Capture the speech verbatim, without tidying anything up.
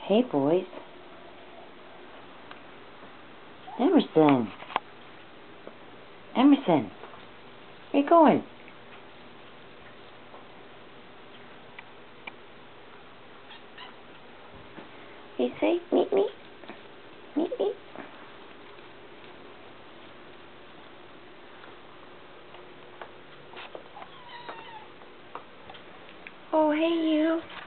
Hey, boys. Emerson. Emerson. Where you going? Hey, say, meet me. Meet me. Oh, hey, you.